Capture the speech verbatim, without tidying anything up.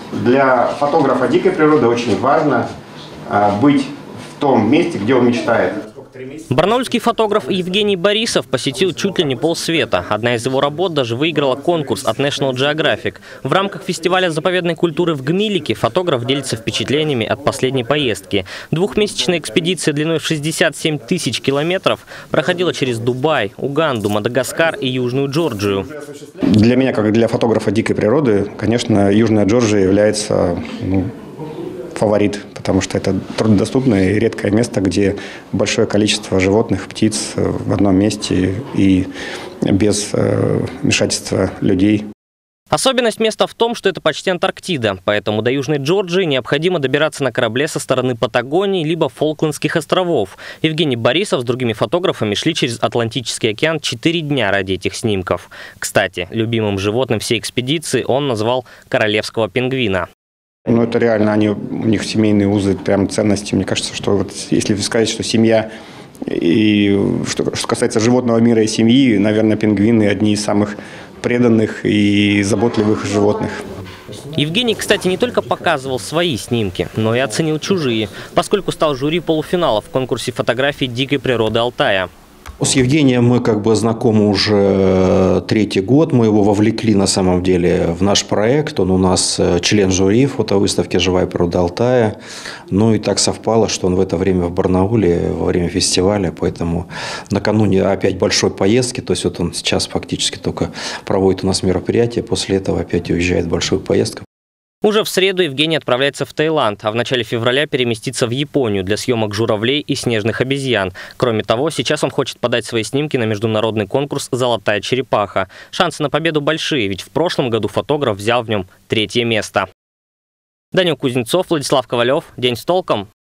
Для фотографа дикой природы очень важно быть в том месте, где он мечтает. Барнаульский фотограф Евгений Борисов посетил чуть ли не полсвета. Одна из его работ даже выиграла конкурс от National Geographic. В рамках фестиваля заповедной культуры в Гмилике фотограф делится впечатлениями от последней поездки. Двухмесячная экспедиция длиной в шестьдесят семь тысяч километров проходила через Дубай, Уганду, Мадагаскар и Южную Джорджию. Для меня, как для фотографа дикой природы, конечно, Южная Джорджия является ну, фаворит, потому что это труднодоступное и редкое место, где большое количество животных, птиц в одном месте и без э, вмешательства людей. Особенность места в том, что это почти Антарктида, поэтому до Южной Джорджии необходимо добираться на корабле со стороны Патагонии либо Фолклендских островов. Евгений Борисов с другими фотографами шли через Атлантический океан четыре дня ради этих снимков. Кстати, любимым животным всей экспедиции он назвал королевского пингвина. Ну, это реально, они, у них семейные узы, прям ценности. Мне кажется, что вот если сказать, что семья, и что, что касается животного мира и семьи, наверное, пингвины одни из самых преданных и заботливых животных. Евгений, кстати, не только показывал свои снимки, но и оценил чужие, поскольку стал жюри полуфинала в конкурсе фотографий дикой природы Алтая. С Евгением мы как бы знакомы уже третий год. Мы его вовлекли на самом деле в наш проект. Он у нас член жюри фотовыставки «Живая природа Алтая». Ну и так совпало, что он в это время в Барнауле, во время фестиваля. Поэтому накануне опять большой поездки. То есть вот он сейчас фактически только проводит у нас мероприятие. После этого опять уезжает в большую поездку. Уже в среду Евгений отправляется в Таиланд, а в начале февраля переместится в Японию для съемок журавлей и снежных обезьян. Кроме того, сейчас он хочет подать свои снимки на международный конкурс «Золотая черепаха». Шансы на победу большие, ведь в прошлом году фотограф взял в нем третье место. Данил Кузнецов, Владислав Ковалев. День с толком.